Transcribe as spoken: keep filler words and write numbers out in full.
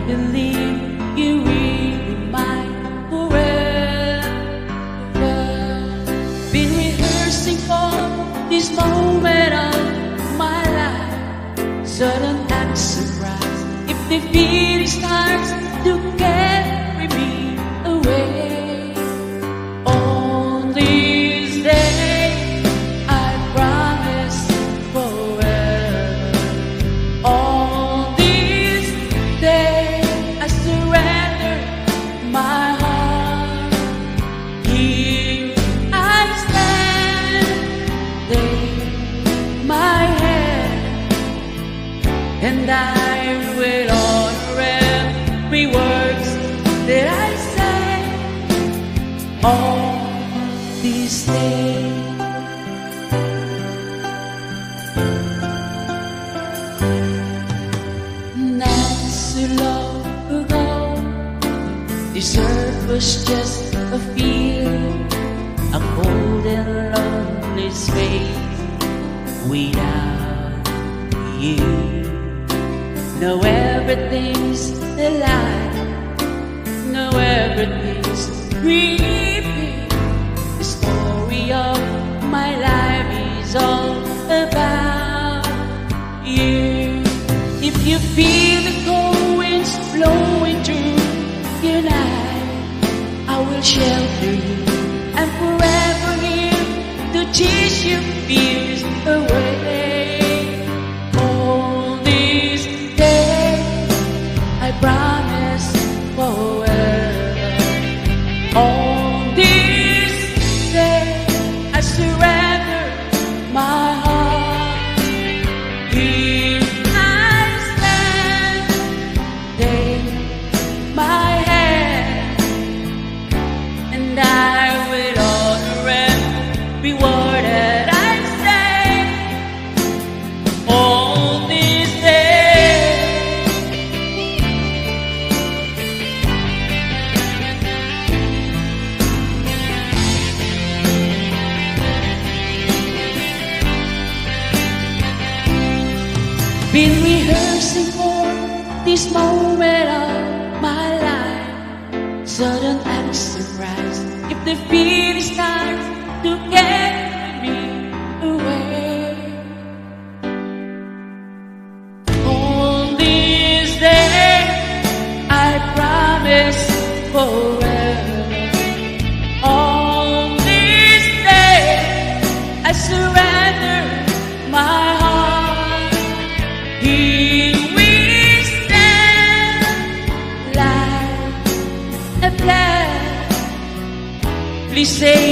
believe you will be mine forever. Been rehearsing for this moment of my life. Sudden and surprise, if the feeling starts to carry me away. On this day, I promise forever. On this day, I surrender my heart. Here I stand, take my hand, and I will honor every words that I say on this day. Not so long ago, this earth was just a field, a cold and lonely space without you. Now everything's alive, now everything's repeat. The story of my life is all about you. If you feel the cold winds blowing through your night, I will shelter you and forever here to chase your fears away. On this day, I promise forever. On this day, I surrender my heart. Here I stand, take my hand, and I will honor every word that I say. On this day, been rehearsing for this moment of my life. Sudden and surprise, if the feeling starts to carry me away. On this day, I promise forever. On this day, I surrender my heart. Here we stand like a flag. Please say